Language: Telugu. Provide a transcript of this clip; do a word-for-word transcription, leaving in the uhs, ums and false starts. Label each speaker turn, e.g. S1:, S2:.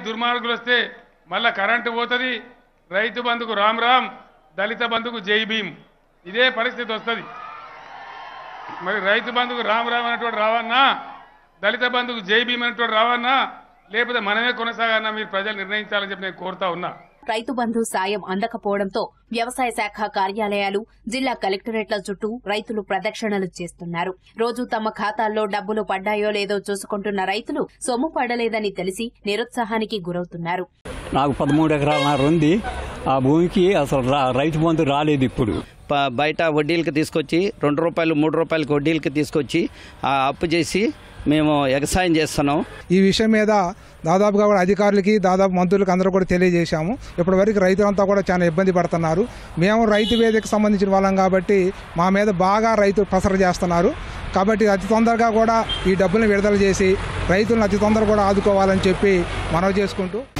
S1: దుర్మార్గులు వస్తే మళ్ళా కరెంటు పోతుంది, రైతు బంధుకు రామ్ రామ్, దళిత బంధుకు జై భీమ్, ఇదే పరిస్థితి వస్తుంది. మరి రైతు బంధుకు రామ్ రామ్ అనేటువంటి రావన్నా, దళిత బంధుకు జై భీమ్ అనేటువంటి రావన్నా, లేకపోతే మనమే కొనసాగన్నా మీరు ప్రజలు నిర్ణయించాలని చెప్పి నేను కోరుతా ఉన్నా.
S2: రైతు బంధు సాయం అందకపోవడంతో వ్యవసాయ శాఖ కార్యాలయాలు, జిల్లా కలెక్టరేట్ల చుట్టూ రైతులు ప్రదక్షిణలు చేస్తున్నారు. రోజు తమ ఖాతాల్లో డబ్బులు పడ్డాయో లేదో చూసుకుంటున్న రైతులు సొమ్ము పడలేదని తెలిసి నిరుత్సాహానికి గురవుతున్నారు.
S3: నాకు పదమూడు ఎకరాల ఉంది. ఆ భూమికి అసలు రైతు బంధు రాలేదు. ఇప్పుడు
S4: బయట వడ్డీలకి తీసుకొచ్చి రెండు రూపాయలు మూడు రూపాయలకి వడ్డీలకి తీసుకొచ్చి అప్పు చేసి మేము వ్యవసాయం చేస్తున్నాం.
S5: ఈ విషయం మీద దాదాపుగా కూడా అధికారులకి, దాదాపు మంత్రులకు అందరూ కూడా తెలియజేశాము. ఇప్పటివరకు రైతులంతా కూడా చాలా ఇబ్బంది పడుతున్నారు. మేము రైతు వేదికకు సంబంధించిన వాళ్ళం కాబట్టి మా మీద బాగా రైతు ప్రసర చేస్తున్నారు. కాబట్టి అతి తొందరగా కూడా ఈ డబ్బులను విడుదల చేసి రైతులను అతి తొందరగా కూడా ఆదుకోవాలని చెప్పి మనవి చేసుకుంటూ